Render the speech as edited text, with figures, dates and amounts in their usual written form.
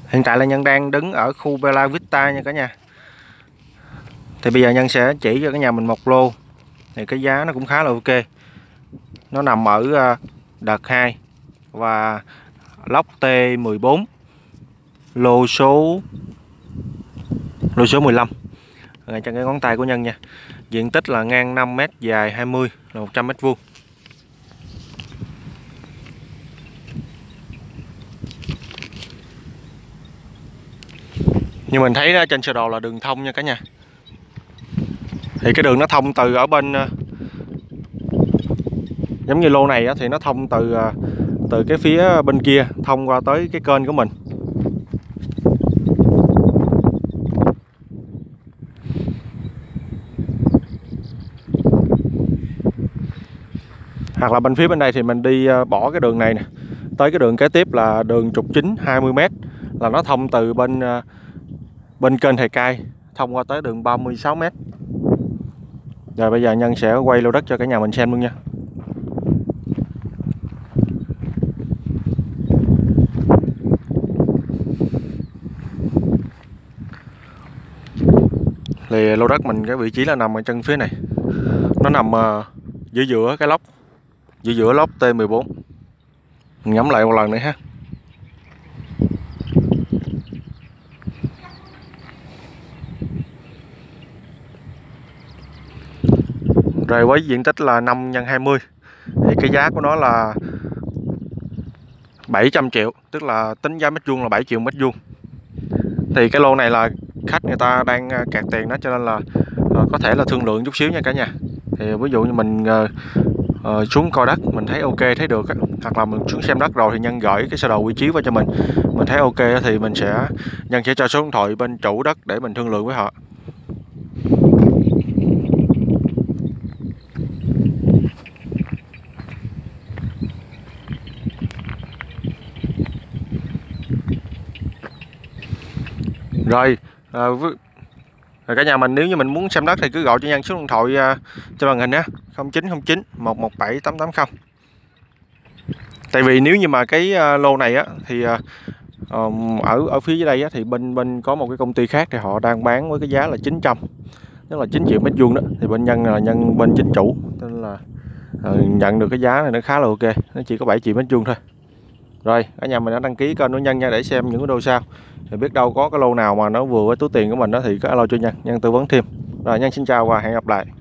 Hiện tại là Nhân đang đứng ở khu Bella Vista nha cả nhà. Thì bây giờ Nhân sẽ chỉ cho cả nhà mình một lô. Thì cái giá nó cũng khá là ok. Nó nằm ở đợt 2 và lốc T14, lô số 15 ngay trên cái ngón tay của Nhân nha. Diện tích là ngang 5m, dài 20 là 100m². Nhưng mình thấy trên sơ đồ là đường thông nha cả nhà. Thì cái đường nó thông từ ở bên giống như lô này thì nó thông từ cái phía bên kia thông qua tới cái kênh của mình. Hoặc là bên phía bên đây thì mình đi bỏ cái đường này nè, tới cái đường kế tiếp là đường trục chính 20m, là nó thông từ bên kênh Thầy Cai thông qua tới đường 36m. Rồi bây giờ Nhân sẽ quay lô đất cho cả nhà mình xem luôn nha. Thì lô đất mình cái vị trí là nằm ở chân phía này. Nó nằm giữa cái lốc, giữa lốc T14. Mình ngắm lại một lần nữa ha. Rồi với diện tích là 5x20 thì cái giá của nó là 700 triệu, tức là tính giá mét vuông là 7 triệu mét vuông. Thì cái lô này là khách người ta đang kẹt tiền đó, cho nên là có thể là thương lượng chút xíu nha cả nhà. Thì ví dụ như mình xuống coi đất mình thấy ok, thấy được á, hoặc là mình xuống xem đất rồi thì Nhân gửi cái sơ đồ vị trí vào cho mình thấy ok thì Nhân sẽ cho số điện thoại bên chủ đất để mình thương lượng với họ. Rồi cả nhà mình nếu như mình muốn xem đất thì cứ gọi cho Nhân số điện thoại trên màn hình á, 0909 117 880. Tại vì nếu như mà cái lô này á thì ở phía dưới đây á, thì bên có một cái công ty khác thì họ đang bán với cái giá là 900, tức là 9 triệu mét vuông đó. Thì bên Nhân là bên chính chủ, nên là nhận được cái giá này nó khá là ok, nó chỉ có 7 triệu mét vuông thôi. Rồi cả nhà mình đã đăng ký kênh của Nhân nha, để xem những video sau. Thì biết đâu có cái lô nào mà nó vừa với túi tiền của mình đó thì có alo cho Nhân tư vấn thêm. Rồi Nhân xin chào và hẹn gặp lại.